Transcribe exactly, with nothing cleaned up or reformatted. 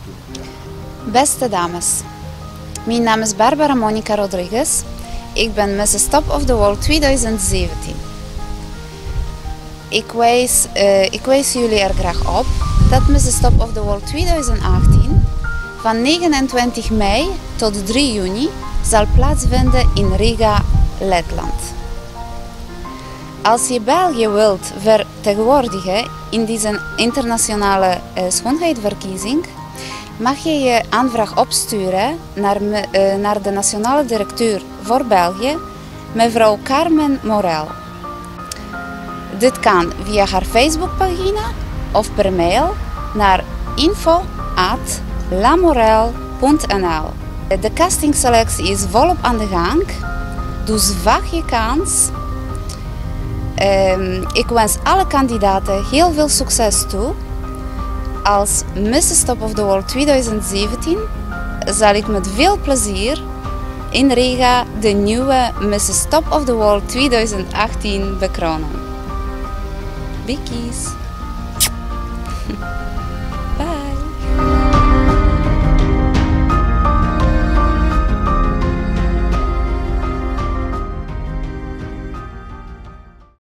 Beste dames, mijn naam is Barbara Monica Rodriguez. Ik ben missus Top of the World tweeduizend zeventien. Ik wijs, uh, ik wijs jullie er graag op dat missus Top of the World tweeduizend achttien van negenentwintig mei tot drie juni zal plaatsvinden in Riga, Letland. Als je België wilt vertegenwoordigen in deze internationale uh, schoonheidsverkiezing, mag je je aanvraag opsturen naar, uh, naar de nationale directeur voor België, mevrouw Carmen Morel. Dit kan via haar Facebookpagina of per mail naar info at lamorel punt n l. De castingselectie is volop aan de gang, dus waag je kans. Um, ik wens alle kandidaten heel veel succes toe. Als missus Top of the World tweeduizend zeventien zal ik met veel plezier in Riga de nieuwe missus Top of the World tweeduizend achttien bekronen. Bikkies!